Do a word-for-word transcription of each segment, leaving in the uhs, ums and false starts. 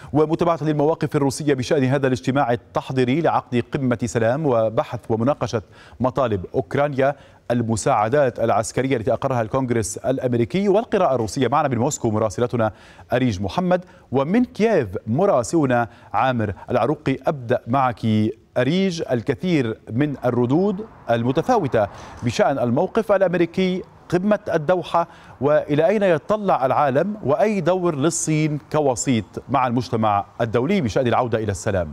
ومتابعة للمواقف الروسية بشأن هذا الاجتماع التحضيري لعقد قمة سلام وبحث ومناقشة مطالب أوكرانيا، المساعدات العسكرية التي أقرها الكونغرس الأمريكي، والقراءة الروسية. معنا من موسكو مراسلتنا أريج محمد، ومن كييف مراسلنا عامر العروقي. أبدأ معك أريج. الكثير من الردود المتفاوتة بشأن الموقف الأمريكي، قمة الدوحة، وإلى أين يتطلع العالم، وأي دور للصين كوسيط مع المجتمع الدولي بشأن العودة إلى السلام.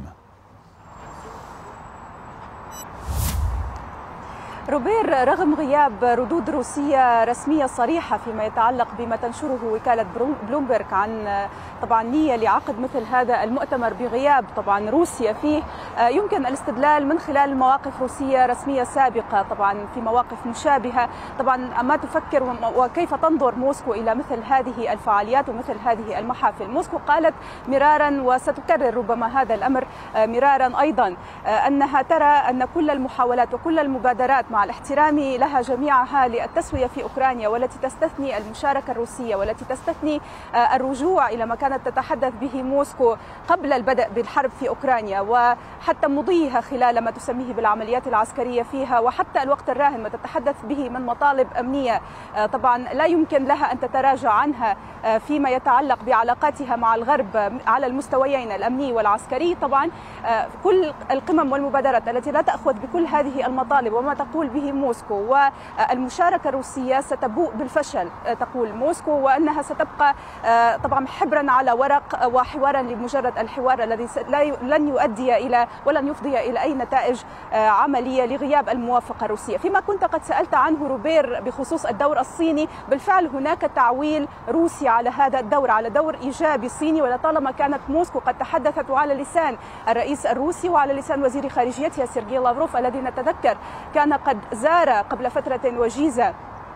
روبير، رغم غياب ردود روسية رسمية صريحة فيما يتعلق بما تنشره وكالة بلومبرغ عن طبعا نية لعقد مثل هذا المؤتمر بغياب طبعا روسيا فيه، يمكن الاستدلال من خلال مواقف روسية رسمية سابقة طبعا في مواقف مشابهة. طبعا ما تفكر وكيف تنظر موسكو إلى مثل هذه الفعاليات ومثل هذه المحافل؟ موسكو قالت مرارا وستكرر ربما هذا الأمر مرارا أيضا أنها ترى أن كل المحاولات وكل المبادرات مع الاحترام لها جميعها للتسوية في أوكرانيا، والتي تستثني المشاركة الروسية، والتي تستثني الرجوع إلى ما كانت تتحدث به موسكو قبل البدء بالحرب في أوكرانيا، وحتى مضيها خلال ما تسميه بالعمليات العسكرية فيها، وحتى الوقت الراهن ما تتحدث به من مطالب أمنية طبعا لا يمكن لها أن تتراجع عنها فيما يتعلق بعلاقاتها مع الغرب على المستويين الأمني والعسكري. طبعا كل القمم والمبادرات التي لا تأخذ بكل هذه المطالب وما تقول به موسكو والمشاركة الروسية ستبوء بالفشل، تقول موسكو، وأنها ستبقى طبعا حبرا على ورق وحوارا لمجرد الحوار الذي لن يؤدي إلى ولن يفضي إلى أي نتائج عملية لغياب الموافقة الروسية. فيما كنت قد سألت عنه روبير بخصوص الدور الصيني، بالفعل هناك تعويل روسي على هذا الدور، على دور إيجابي صيني، ولطالما كانت موسكو قد تحدثت على لسان الرئيس الروسي وعلى لسان وزير خارجيتها سيرجي لافروف الذي نتذكر كان قد زار قبل فترة وجيزة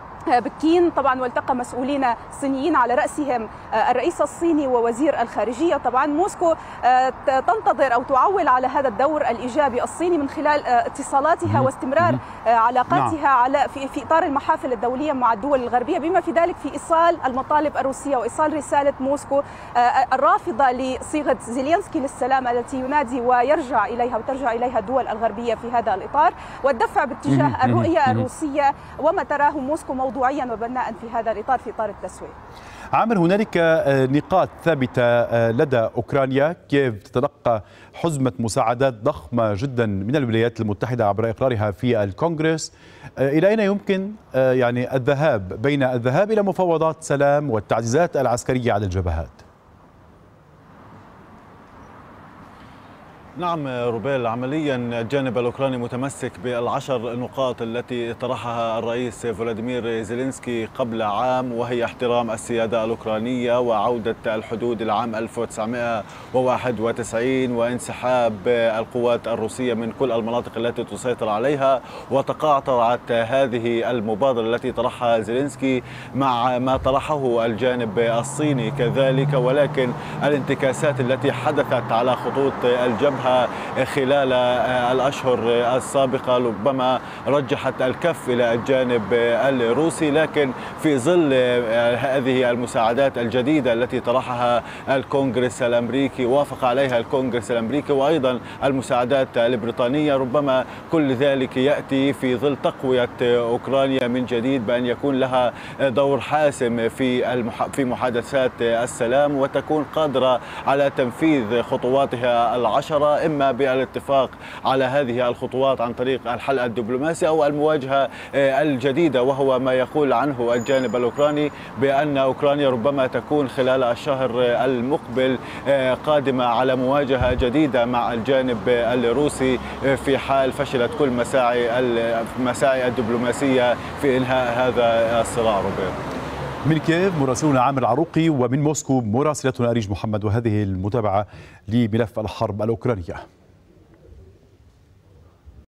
بكين طبعا، والتقى مسؤولين صينيين على رأسهم الرئيس الصيني ووزير الخارجية. طبعا موسكو تنتظر أو تعول على هذا الدور الإيجابي الصيني من خلال اتصالاتها واستمرار علاقاتها على في في إطار المحافل الدولية مع الدول الغربية، بما في ذلك في إيصال المطالب الروسية وإيصال رسالة موسكو الرافضة لصيغة زيلينسكي للسلام التي ينادي ويرجع إليها وترجع إليها الدول الغربية في هذا الإطار، والدفع باتجاه الرؤية الروسية وما تراه موسكو موضوعيا وبناء في هذا الإطار في إطار التسوية. عامر، هنالك نقاط ثابتة لدى أوكرانيا. كييف تتلقى حزمة مساعدات ضخمة جدا من الولايات المتحدة عبر إقرارها في الكونغرس. إلى أين يمكن يعني الذهاب بين الذهاب إلى مفاوضات سلام والتعزيزات العسكرية على الجبهات؟ نعم روبيل، عمليا الجانب الأوكراني متمسك بالعشر نقاط التي طرحها الرئيس فلاديمير زيلينسكي قبل عام، وهي احترام السيادة الأوكرانية وعودة الحدود العام ألف وتسعمائة وواحد وتسعين وانسحاب القوات الروسية من كل المناطق التي تسيطر عليها. وتقاطعت هذه المبادرة التي طرحها زيلينسكي مع ما طرحه الجانب الصيني كذلك، ولكن الانتكاسات التي حدثت على خطوط الجبهة خلال الأشهر السابقة ربما رجحت الكف إلى الجانب الروسي. لكن في ظل هذه المساعدات الجديدة التي طرحها الكونغرس الأمريكي، وافق عليها الكونغرس الأمريكي، وأيضا المساعدات البريطانية، ربما كل ذلك يأتي في ظل تقوية أوكرانيا من جديد بأن يكون لها دور حاسم في في محادثات السلام، وتكون قادرة على تنفيذ خطواتها العشرة، إما بالاتفاق على هذه الخطوات عن طريق الحل الدبلوماسي أو المواجهة الجديدة، وهو ما يقول عنه الجانب الأوكراني بأن أوكرانيا ربما تكون خلال الشهر المقبل قادمة على مواجهة جديدة مع الجانب الروسي في حال فشلت كل مساعي المساعي الدبلوماسية في إنهاء هذا الصراع. روبير، من كييف مراسلنا عامر العروقي، ومن موسكو مراسلتنا أريج محمد، وهذه المتابعة لملف الحرب الأوكرانية.